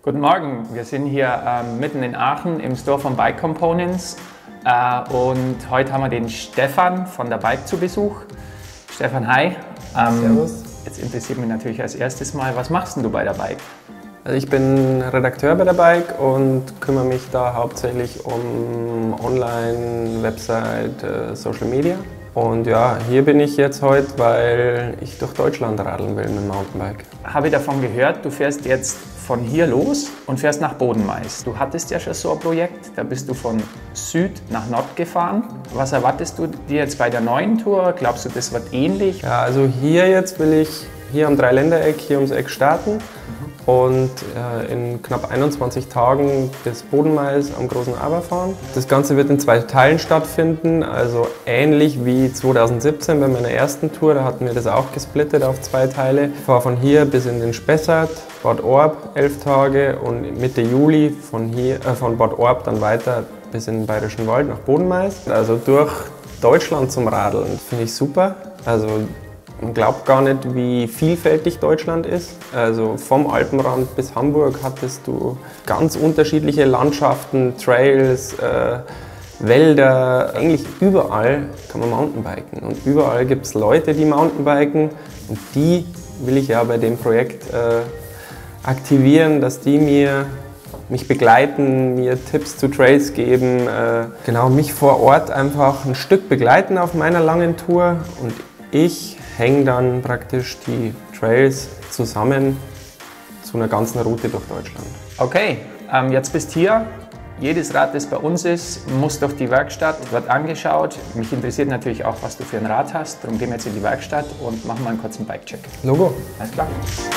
Guten Morgen, wir sind hier mitten in Aachen im Store von Bike Components und heute haben wir den Stefan von der Bike zu Besuch. Stefan, hi. Servus. Jetzt interessiert mich natürlich als erstes mal, was machst denn du bei der Bike? Also ich bin Redakteur bei der Bike und kümmere mich da hauptsächlich um Online, Website, Social Media. Und ja, hier bin ich jetzt heute, weil ich durch Deutschland radeln will mit dem Mountainbike. Habe ich davon gehört, du fährst jetzt von hier los und fährst nach Bodenmais. Du hattest ja schon so ein Projekt, da bist du von Süd nach Nord gefahren. Was erwartest du dir jetzt bei der neuen Tour? Glaubst du, das wird ähnlich? Ja, also hier jetzt will ich hier am Dreiländereck, hier ums Eck starten und in knapp 21 Tagen bis Bodenmais am Großen Aber fahren. Das Ganze wird in 2 Teilen stattfinden, also ähnlich wie 2017 bei meiner ersten Tour, da hatten wir das auch gesplittet auf 2 Teile. Ich fahre von hier bis in den Spessart, Bad Orb 11 Tage und Mitte Juli von Bad Orb dann weiter bis in den Bayerischen Wald nach Bodenmais. Also durch Deutschland zum Radeln finde ich super. Also man glaubt gar nicht, wie vielfältig Deutschland ist. Also vom Alpenrand bis Hamburg hattest du ganz unterschiedliche Landschaften, Trails, Wälder. Eigentlich überall kann man Mountainbiken und überall gibt es Leute, die Mountainbiken und die will ich ja bei dem Projekt aktivieren, dass die mich begleiten, mir Tipps zu Trails geben, genau, mich vor Ort einfach ein Stück begleiten auf meiner langen Tour und ich hängen dann praktisch die Trails zusammen zu einer ganzen Route durch Deutschland. Okay, jetzt bist hier. Jedes Rad, das bei uns ist, muss durch die Werkstatt, wird angeschaut. Mich interessiert natürlich auch, was du für ein Rad hast. Darum gehen wir jetzt in die Werkstatt und machen mal einen kurzen Bike-Check. Logo. Alles klar.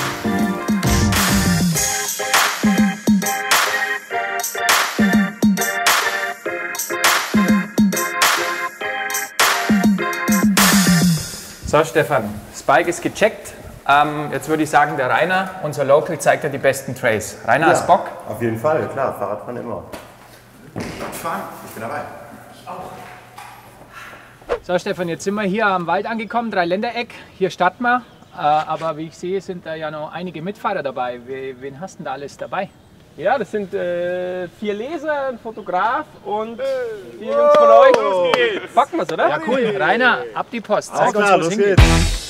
So Stefan, das Bike ist gecheckt. Jetzt würde ich sagen, der Rainer, unser Local, zeigt dir die besten Trails. Rainer, hast Bock? Auf jeden Fall, klar, Fahrradfahren immer. Fahren, ich bin dabei. So Stefan, jetzt sind wir hier am Wald angekommen, Dreiländereck. Hier starten wir. Aber wie ich sehe, sind da ja noch einige Mitfahrer dabei. Wen hast du denn da alles dabei? Ja, das sind 4 Leser, ein Fotograf und 4 Jungs von euch. Los geht's. Packen wir's, oder? Ja cool. Rainer, ab die Post. Zeig uns, wo es hingeht.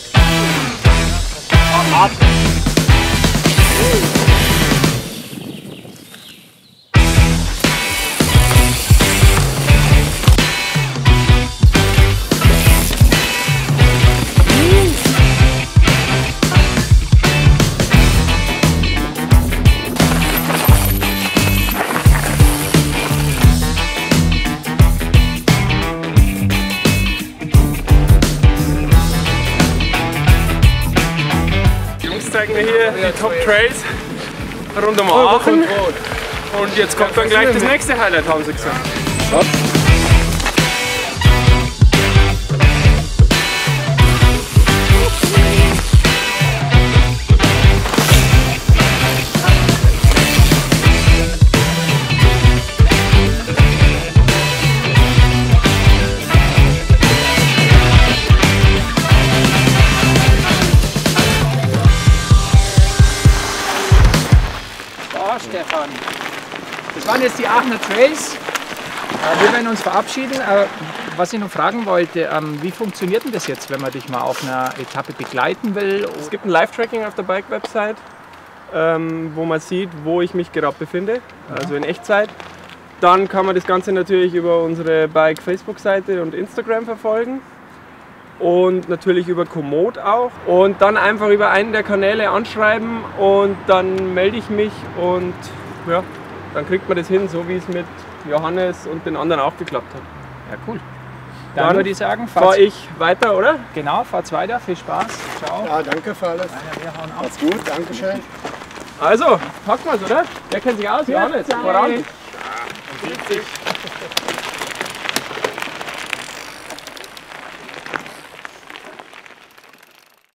Zeigen wir hier die Top Trails rund um Aachen. Und jetzt kommt dann gleich das nächste Highlight, haben sie gesagt. Stefan. Das waren jetzt die Aachener Trails. Wir werden uns verabschieden. Was ich noch fragen wollte, wie funktioniert denn das jetzt, wenn man dich mal auf einer Etappe begleiten will? Es gibt ein Live-Tracking auf der Bike-Website, wo man sieht, wo ich mich gerade befinde, also in Echtzeit. Dann kann man das Ganze natürlich über unsere Bike-Facebook-Seite und Instagram verfolgen. Und natürlich über Komoot auch. Und dann einfach über einen der Kanäle anschreiben und dann melde ich mich und ja, dann kriegt man das hin, so wie es mit Johannes und den anderen auch geklappt hat. Ja, cool. Dann würde ich sagen, fahre ich weiter, oder? Genau, fahrt's weiter, viel Spaß. Ciao. Ja, danke für alles. Wir hauen auf. Macht's gut, danke schön. Also, packen wir's, oder? Wer kennt sich aus? Johannes, voran. Ja,